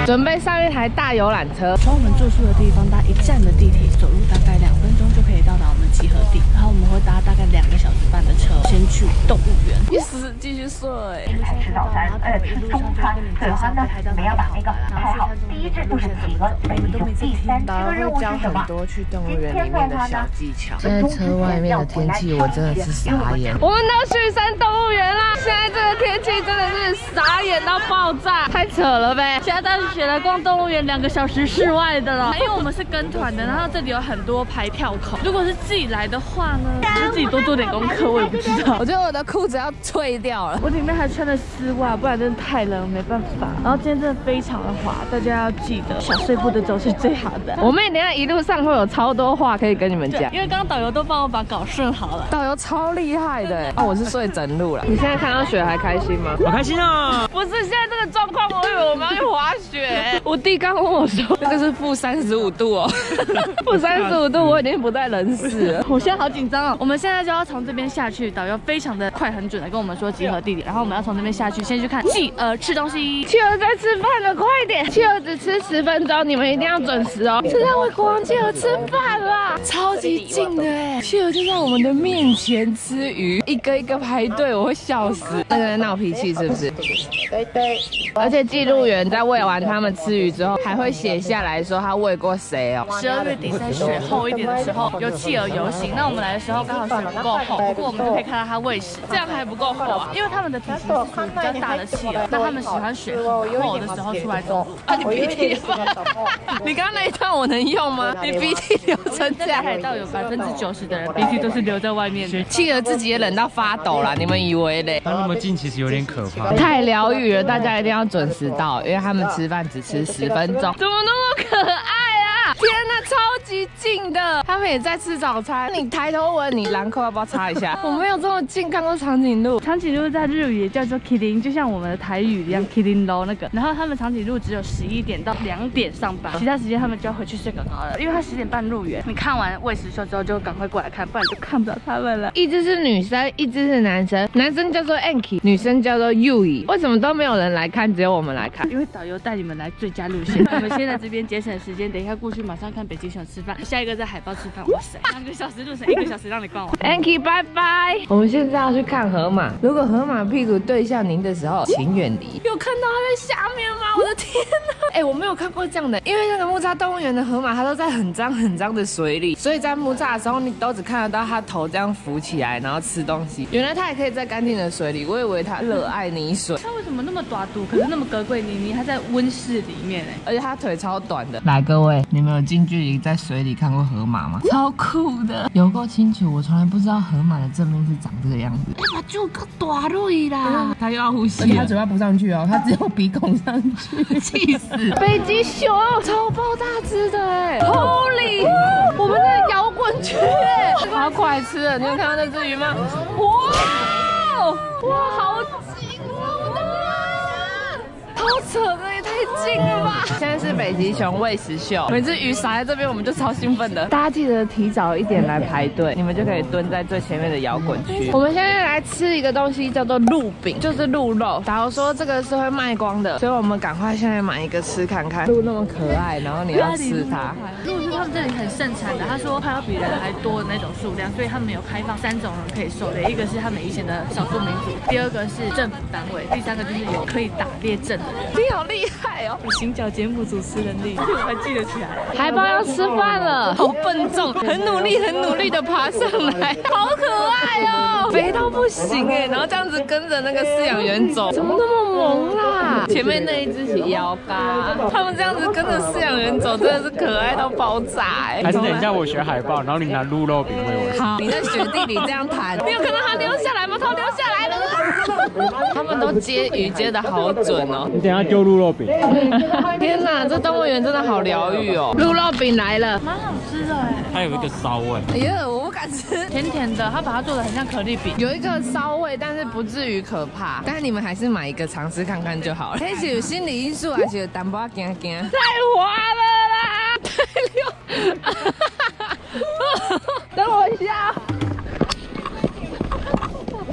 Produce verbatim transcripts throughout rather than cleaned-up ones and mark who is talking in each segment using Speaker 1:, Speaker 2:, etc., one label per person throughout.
Speaker 1: 准备上一台大游览车，
Speaker 2: 从我们住宿的地方搭一站的地铁，走路大概两分钟就可以到达我们集合地。然后我们会搭大概两个小时半的车，先去动物园。
Speaker 1: 一时继续睡。
Speaker 2: 我们现在吃早餐，而且吃中餐。最后呢，我们要把那个排好第一支就是企鹅，北极熊。第三，这个任务是什么？
Speaker 1: 去动物园里面的小技巧。现在车外面的天气，我真的是傻眼。我们到旭山动物园啦！现在这个天气真的是傻眼到爆炸，太扯了呗！
Speaker 2: 现在带雪来逛动物园两个小时室外的了，因为我们是跟团的，然后这里有很多排票口。如果是自己来的话呢，就自己多做点功课，我也不知道。
Speaker 1: 我觉得我的裤子要退掉了，
Speaker 2: 我里面还穿着丝袜，不然真的太冷，没办法。然后今天真的非常的滑，大家要记得小碎步的走是最好的。
Speaker 1: 我们等一下一路上会有超多话可以跟你们讲，
Speaker 2: 因为刚刚导游都帮我把稿顺好了。
Speaker 1: 导游超厉害的，哦，我是睡整路了。你现在看到雪还开心吗？
Speaker 3: 好开心啊！
Speaker 1: 不是，现在这个状况，我以为我们要去滑雪。我弟刚跟我说，这个是负三十五度哦，负三十五度，我已经不在人世了。
Speaker 2: 我现在好紧张哦。我们现在就要从这边下去，导游非常的快很准的跟我们说集合地点，然后我们要从这边下去，先去看企鹅吃东西。
Speaker 1: 企鹅在吃饭了，快点！企鹅只吃十分钟，你们一定要准时哦。现在喂国王企鹅吃饭啦，超级近的哎！企鹅就在我们的面前吃鱼，一个一个排队，我会笑死。那个人闹脾气是不是？对对。而且记录员在喂完他们吃鱼之后，还会写下来说他喂过谁哦。
Speaker 2: 十二月底在雪厚一点的时候，有企鹅游行。那我们来的时候刚好雪不够厚，不过我们就可以看到它喂食，这样还不够厚啊，因为他们的体型是属于比较大的企鹅，那他们喜欢雪很厚的时候出来走。啊，你鼻涕吧？你刚刚那一段我能用吗？你鼻涕流成这样，海盗有百分之九十的人鼻涕都是留在外面的。
Speaker 1: 企鹅自己也冷到发抖啦，你们以为嘞？
Speaker 3: 它那么近，其实有点可怕。
Speaker 1: 太疗愈了，大家一定要准时到，因为他们吃饭只吃十分钟。怎么那么可爱啊？天哪，超级近的！他们也在吃早餐。你抬头闻，你兰蔻要不要擦一下？我没有这么近看过长颈鹿。
Speaker 2: 长颈鹿在日语也叫做 kirin， 就像我们的台语一样 kirin lo 那个。然后他们长颈鹿只有十一点到两点上班，其他时间他们就要回去睡刚刚了，因为他十点半入园。你看完喂食秀之后就赶快过来看，不然就看不到他们了。
Speaker 1: 一只是女生，一只是男生，男生叫做 Anki， 女生叫做 Yui。为什么都没有人来看，只有我们来看？
Speaker 2: 因为导游带你们来最佳路线。我们先在这边节省时间，等一下过去马上看北极熊吃饭，下一个在海豹吃饭。哇塞，两个小时路程，一个小时让你逛完。
Speaker 1: Anki， 拜拜。我们现在要去看河马，如果河马屁股对向您的时候，请远离。有看到它在下面吗？我的天哪！哎、欸，我没有看过这样的，因为那个木栅动物园的河马，它都在很脏很脏的水里，所以在木栅的时候，你都只看得到它头这样浮起来，然后吃东西。原来它也可以在干净的水里，我以为它热爱泥水。
Speaker 2: 它为什么那么短肚，可是那么格贵泥泥，它在温室里面哎，
Speaker 1: 而且它腿超短的。来，各位，你们有近距离在水里看过河马吗？超酷的，有够清楚。我从来不知道河马的正面是长这个样子。哎呀，就个大腿啦！它又要呼吸，而且它嘴巴不上去哦，它只有鼻孔上去，气死！北极熊超爆大只的哎 ，Holy！ 我们在摇滚区哎，好快吃了！你有看到那只鱼吗？哇哇，好近哦！我的妈呀，好扯的，也太近了吧！现在是北极熊喂食秀，每次鱼撒在这边，我们就超兴奋的。大家记得提早一点来排队，你们就可以蹲在最前面的摇滚区。我们现在来吃一个东西，叫做鹿饼，就是鹿肉。导游说这个是会卖光的，所以我们赶快现在买一个吃看看。鹿那么可爱，然后你要吃它。
Speaker 2: 鹿是他们这里很盛产的，他说快要比人还多的那种数量，所以他们有开放三种人可以狩猎，一个是他们以前的少数民族，第二个是政府单位，第三个就是有可以打猎证的人。
Speaker 1: 你好厉害哦！
Speaker 2: 我行脚节目主持能力，我还记得起来。
Speaker 1: 海豹要吃饭了，好笨重，很努力，很努力的爬上来，好可爱哦，肥到不行哎，然后这样子跟着那个饲养员走，怎么那么萌啦？前面那一只是腰嘎，他们这样子跟着饲养员走，真的是可爱到爆炸哎！
Speaker 3: 还是等一下我学海豹，然后你拿鹿肉饼喂我。
Speaker 1: 好，你在雪地里这样弹，你有看到它溜下来吗？它溜下来了，他们都接鱼接的好准哦。
Speaker 3: 你等一下丢鹿肉饼。
Speaker 1: 天哪，这动物园真的好疗愈哦！鹿肉饼来了，
Speaker 2: 蛮好吃的哎。
Speaker 3: 它有一个骚味。
Speaker 1: 哎呀，我不敢吃，
Speaker 2: 甜甜的，它把它做的很像可丽饼，
Speaker 1: 有一个骚味，但是不至于可怕。但是你们还是买一个尝试看看就好了。这是有心理因素，还是有淡薄惊惊？太滑了啦！太溜！等我一下。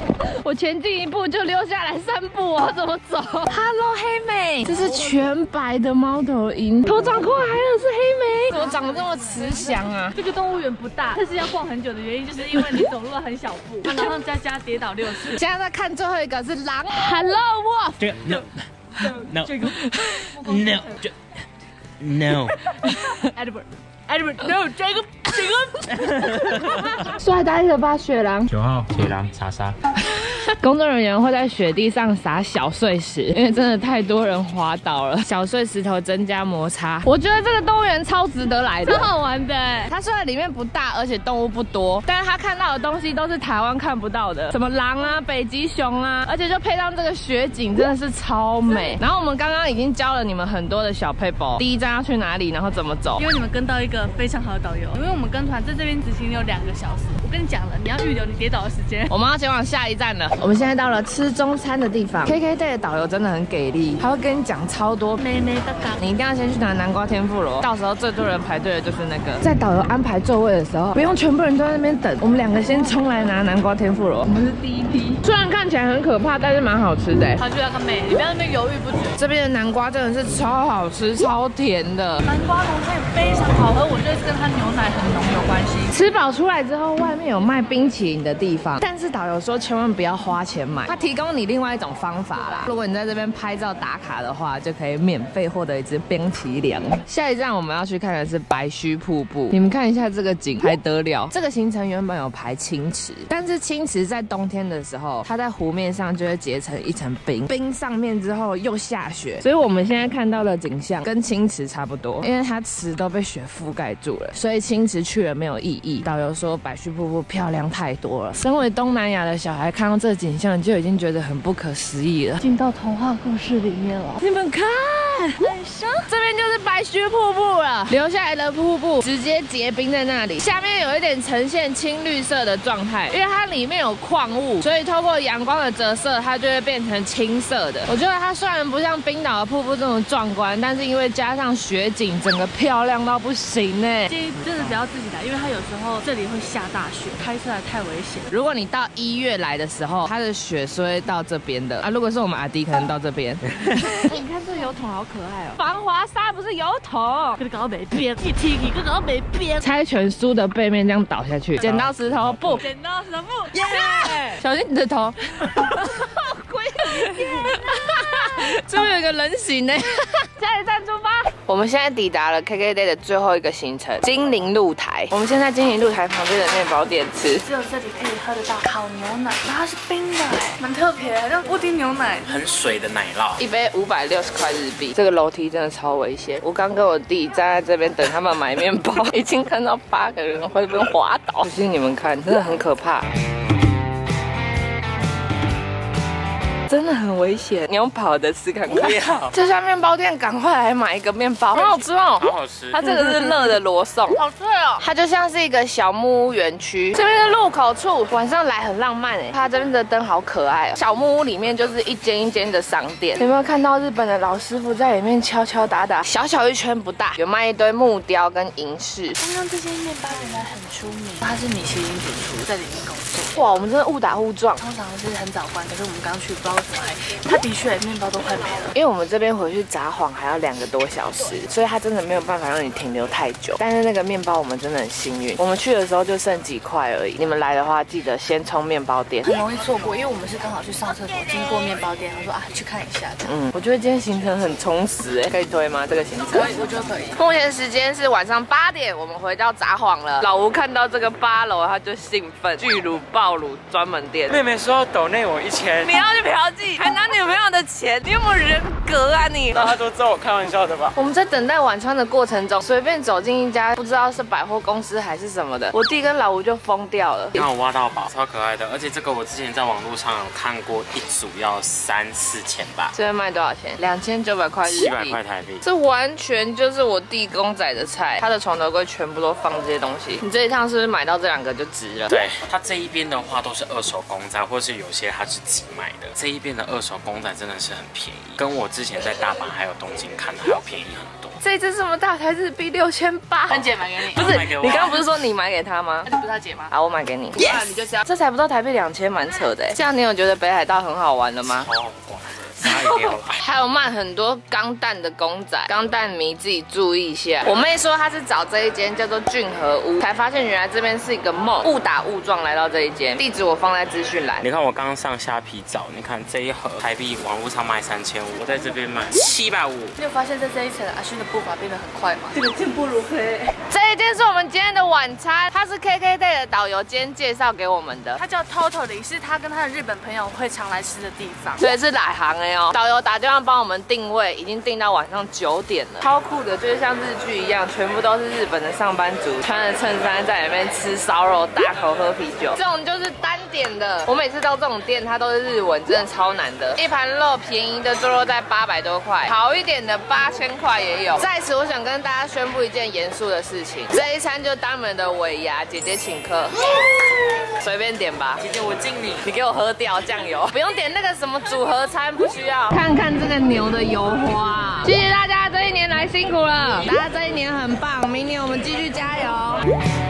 Speaker 1: 我前进一步就溜下来三步，我要怎么走 ？Hello， 黑妹，这是全白的猫头鹰，头长过来了，是黑妹，怎么长得这么慈祥啊？
Speaker 2: 这个动物园不大，但是要逛很久的原因，就是因为你走路很小步，然后佳佳跌倒六次。
Speaker 1: 现在在看最后一个是狼 ，Hello Wolf，
Speaker 3: 这个 no no
Speaker 2: 这个
Speaker 3: no 这 no
Speaker 2: Edward Edward no 这个这个
Speaker 1: 帅呆的吧，雪狼。
Speaker 3: 九号铁狼查莎。
Speaker 1: 工作人员会在雪地上撒小碎石，因为真的太多人滑倒了。小碎石头增加摩擦，我觉得这个动物园超值得来的，
Speaker 2: 超好玩的。
Speaker 1: 它虽然里面不大，而且动物不多，但是它看到的东西都是台湾看不到的，什么狼啊、北极熊啊，而且就配上这个雪景，真的是超美。然后我们刚刚已经教了你们很多的小撇步，第一站要去哪里，然后怎么走。
Speaker 2: 因为你们跟到一个非常好的导游，因为我们跟团在这边执行有两个小时。我跟你讲了，你要预留你跌倒的时间。
Speaker 1: 我们要前往下一站了。我们现在到了吃中餐的地方。K K Day 的导游真的很给力，他会跟你讲超多
Speaker 2: 妹妹的港，
Speaker 1: 你一定要先去拿南瓜天妇罗，到时候最多人排队的就是那个。在导游安排座位的时候，不用全部人都在那边等，我们两个先冲来拿南瓜天妇罗。我们是第一批，虽然看起来很可怕，但是蛮好吃的。
Speaker 2: 好，去那个美，你不要在那边犹豫不决。
Speaker 1: 这边的南瓜真的是超好吃，超甜的。
Speaker 2: 南瓜浓汤也非常好喝，我觉得是跟它牛奶很浓有关系。
Speaker 1: 吃饱出来之后，外面有卖冰淇淋的地方，但是导游说千万不要花钱买，他提供你另外一种方法啦。如果你在这边拍照打卡的话，就可以免费获得一支冰淇淋。下一站我们要去看的是白须瀑布，你们看一下这个景还得了。这个行程原本有排青池，但是青池在冬天的时候，它在湖面上就会结成一层冰，冰上面之后又下雪，所以我们现在看到的景象跟青池差不多，因为它池都被雪覆盖住了，所以青池去了没有意义。导游说白须瀑布漂亮太多了，身为东南亚的小孩看到这景象就已经觉得很不可思议了，
Speaker 2: 进到童话故事里面了。
Speaker 1: 你们看，这边就是白须瀑布了，流下来的瀑布直接结冰在那里，下面有一点呈现青绿色的状态，因为它里面有矿物，所以透过阳光的折射，它就会变成青色的。我觉得它虽然不像冰岛的瀑布这么壮观，但是因为加上雪景，整个漂亮到不行呢。
Speaker 2: 建议真的不要自己来，因为它有时候这里会下大雪，开出来太危险。
Speaker 1: 如果你到一月来的时候，它的雪是会到这边的啊。如果是我们阿迪，可能到这边。
Speaker 2: 你看这油桶好可爱哦，
Speaker 1: 防滑沙不是油桶，
Speaker 2: 这个搞没边，一踢一个搞没边。
Speaker 1: 猜拳书的背面这样倒下去，剪刀石头布，
Speaker 2: 剪刀石头布，
Speaker 1: 耶！小心你的头。鬼天这边有一个人形呢。下一站出发。我们现在抵达了 K K Day 的最后一个行程——精灵露台。我们现在精灵露台旁边的面包店吃，
Speaker 2: 只有这里可以喝得到烤牛奶，然后它是冰的，哎，蛮特别，像布丁牛奶，
Speaker 3: 很水的奶酪，
Speaker 1: 一杯五百六十块日币。这个楼梯真的超危险，我刚跟我弟站在这边等他们买面包，已经看到八个人会被滑倒。可是你们看，真的很可怕。真的很危险，你用跑的吃看看。这家面包店赶快来买一个面包，很好吃哦，
Speaker 3: 好好吃。
Speaker 1: 它这个是热的罗宋，好脆哦。它就像是一个小木屋园区，这边的入口处晚上来很浪漫哎，它这边的灯好可爱哦。小木屋里面就是一间一间的商店，有没有看到日本的老师傅在里面敲敲打打？小小一圈不大，有卖一堆木雕跟银饰。
Speaker 2: 刚刚这间面包原来很出名，他是米其林主厨，在里面工作。
Speaker 1: 哇，我们真的误打误撞，
Speaker 2: 通常是很早关，可是我们刚去不知道怎么来，它的确面包都快没了。
Speaker 1: 因为我们这边回去札幌还要两个多小时，所以它真的没有办法让你停留太久。但是那个面包我们真的很幸运，我们去的时候就剩几块而已。你们来的话，记得先冲面包店，
Speaker 2: 很容易错过，因为我们是刚好去上厕所，经过面包店，他说啊去看一下。
Speaker 1: 嗯，我觉得今天行程很充实哎，可以推吗？这个行程
Speaker 2: 可以，我觉得可以。
Speaker 1: 目前时间是晚上八点，我们回到札幌了。老吴看到这个八楼，他就兴奋，巨乳爆乳专门店。
Speaker 3: 妹妹说抖内我一千，
Speaker 1: 你要去嫖妓，还拿女朋友的钱，你有没有人格啊你？
Speaker 3: 大家都知道我开玩笑的吧？
Speaker 1: 我们在等待晚餐的过程中，随便走进一家不知道是百货公司还是什么的，我弟跟老吴就疯掉了。
Speaker 3: 让我挖到宝，超可爱的，而且这个我之前在网络上有看过，一组要三四千吧。
Speaker 1: 这边卖多少钱？两千九百块日币，
Speaker 3: 七百块台币。
Speaker 1: 这完全就是我弟公仔的菜，他的床头柜全部都放这些东西。你这一趟是不是买到这两个就值了？
Speaker 3: 对，它这一边的的话都是二手公仔，或是有些它是即买的。这一边的二手公仔真的是很便宜，跟我之前在大阪还有东京看的还要便宜很多。
Speaker 1: 这一只这么大才日币六千八，
Speaker 2: 芬姐买给你，
Speaker 1: 不是
Speaker 3: 买给我
Speaker 1: 你刚刚不是说你买给他吗？
Speaker 2: 那你不是他姐吗？
Speaker 1: 好，我买给你。
Speaker 2: 那你就这样，
Speaker 1: 这才不到台币两千，蛮扯的。这样你有觉得北海道很好玩了吗？
Speaker 3: 超好逛的，大家一定要来。
Speaker 1: 还有卖很多钢弹的公仔，钢弹迷自己注意一下。我妹说她是找这一间叫做俊和屋，才发现原来这边是一个梦，误打误撞来到这一间。地址我放在资讯栏。
Speaker 3: 你看我刚刚上虾皮找，你看这一盒台币网络上卖三千五，我在这边卖七百五。
Speaker 2: 你有发现在这一层阿勋的步伐变得很快吗？这个进步如飞。
Speaker 1: 这一间是我们今天的晚餐，它是 K K Day 的导游今天介绍给我们的，
Speaker 2: 他叫 Totally， 是他跟他的日本朋友会常来吃的地方。
Speaker 1: 所以是来行哎哦。导游打电话帮我们定位，已经定到晚上九点了，超酷的，就是像日剧一样，全部都是日本的上班族，穿着衬衫在里面吃烧肉，大口喝啤酒。这种就是单点的，我每次到这种店，它都是日文，真的超难的。一盘肉便宜的猪肉在八百多块，好一点的八千块也有。在此，我想跟大家宣布一件严肃的事情，这一餐就当你们的尾牙，姐姐请客，随便点吧。
Speaker 2: 姐姐我敬你，
Speaker 1: 你给我喝掉酱油，不用点那个什么组合餐，不需要。看看这个牛的油花，谢谢大家这一年来辛苦了，大家这一年很棒，明年我们继续加油。